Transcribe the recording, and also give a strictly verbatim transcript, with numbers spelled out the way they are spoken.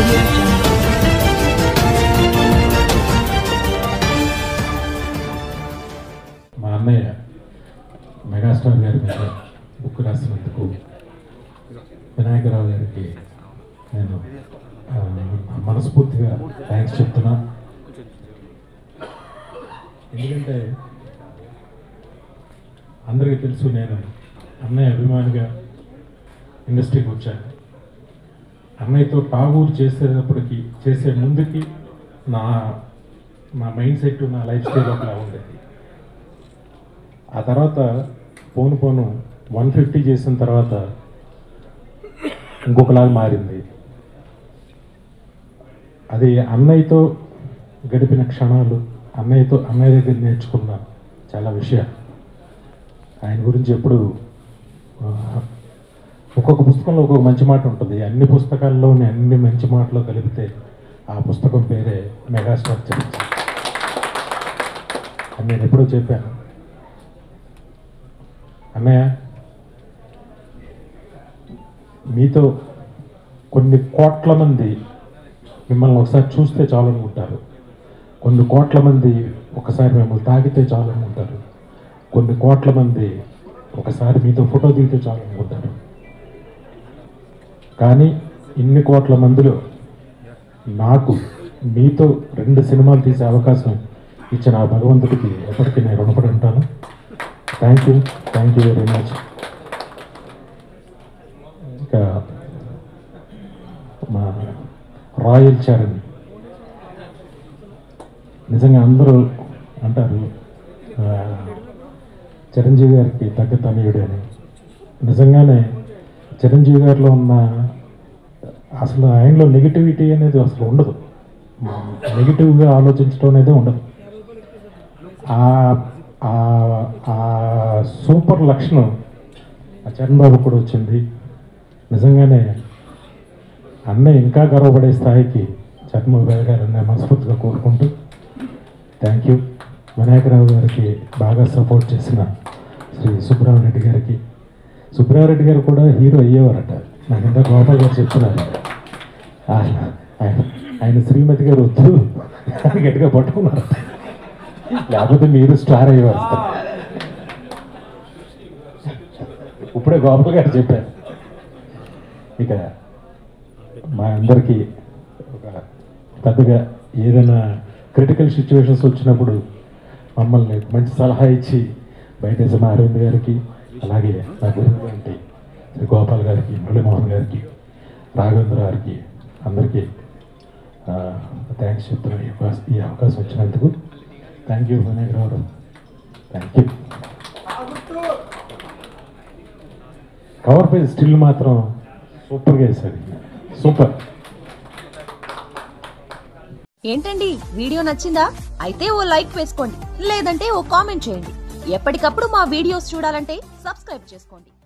audio jungle. మా అన్నయ్య megastar గారి మీద బుక్ రాసినందుకు వినాయకరావు గారికి నేను మనస్ఫూర్తిగా థ్యాంక్స్ చెప్తున్నా. ఎందుకంటే అందరికీ తెలుసు నేను అన్నయ్య అభిమానిగా ఇండస్ట్రీకి వచ్చాను. అన్నయ్యతో టాగూర్ చేసేటప్పటికి చేసే ముందుకి నా నా మైండ్ సెట్ నా లైఫ్ స్టైల్ ఒకలా ఉండేది. ఆ తర్వాత పోను పోను వన్ ఫిఫ్టీ చేసిన తర్వాత ఇంకొకలాగా మారింది. అది అన్నయ్యతో గడిపిన క్షణాలు, అన్నయ్యతో అన్నయ్య దగ్గర నేర్చుకున్న చాలా విషయాలు. ఆయన గురించి ఎప్పుడు ఒక్కొక్క పుస్తకంలో ఒక్కొక్క మంచి మాట ఉంటుంది. అన్ని పుస్తకాల్లోని అన్ని మంచి మాటలు కలిపితే ఆ పుస్తకం పేరే మెగాస్టార్ చరిత్ర అని నేను ఎప్పుడో చెప్పాను. అన్నయ్య, మీతో కొన్ని కోట్ల మంది మిమ్మల్ని ఒకసారి చూస్తే చాలు అనుకుంటారు. కొన్ని కోట్ల మంది ఒకసారి మిమ్మల్ని తాగితే చాలు అనుకుంటారు. కొన్ని కోట్ల మంది ఒకసారి మీతో ఫోటో దిగితే చాలు అనుకుంటారు. కానీ ఇన్ని కోట్ల మందిలో నాకు మీతో రెండు సినిమాలు తీసే అవకాశం ఇచ్చిన ఆ భగవంతుడికి ఎప్పటికీ నేను రుణపడి ఉంటాను. Thank you thank you very much. ఇంకా మా రాయల్ చరణ్, నిజంగా అందరూ అంటారు చిరంజీవి గారికి తగ్గ తనయుడు అని. నిజంగానే చిరంజీవి గారిలో ఉన్న అసలు ఆయనలో నెగిటివిటీ అనేది అసలు ఉండదు. నెగిటివ్గా ఆలోచించడం అనేది ఉండదు. ఆ సూపర్ లక్షణం ఆ చరణ్ బాబు కూడా వచ్చింది. నిజంగానే అన్నయ్య ఇంకా గర్వపడే స్థాయికి చరణ్ బాబు గారు అన్న మనస్ఫూర్తిగా కోరుకుంటూ థ్యాంక్ యూ. వినాయకరావు గారికి బాగా సపోర్ట్ చేసిన శ్రీ సుబ్రహ్మరెడ్డి గారికి, సుబ్రహ్మరెడ్డి గారు కూడా హీరో అయ్యేవారట. నాకు ఇంకా గోపాల్ గారు చెప్తున్నారు. ఆయన ఆయన శ్రీమతి గారు వద్దు గట్టిగా పట్టుకున్నారు, లేకపోతే మీరు స్టార్ అయ్యేవారు. ఇప్పుడే గోపాల్ గారు చెప్పారు. ఇక మా అందరికీ ఒక పెద్దగా ఏదైనా క్రిటికల్ సిచ్యువేషన్స్ వచ్చినప్పుడు మమ్మల్ని మంచి సలహా ఇచ్చి బయట మా అరవింద్ గారికి, అలాగే నా గురువు అంటే శ్రీ గోపాల్ గారికి, మురళీమోహన్ గారికి, రాఘవేంద్ర గారికి అందరికీ థ్యాంక్స్ చెప్తున్నాను ఈ అవకాశం వచ్చినందుకు. Thank you Vinayakarao. Thank you. Cover page still మాత్రం సూపర్గా వేశాడు. సూపర్. ఏంటండి, వీడియో నచ్చిందా? అయితే ఓ లైక్ వేసుకోండి, లేదంటే ఓ కామెంట్ చేయండి. ఎప్పటికప్పుడు మా వీడియోస్ చూడాలంటే సబ్స్క్రైబ్ చేసుకోండి.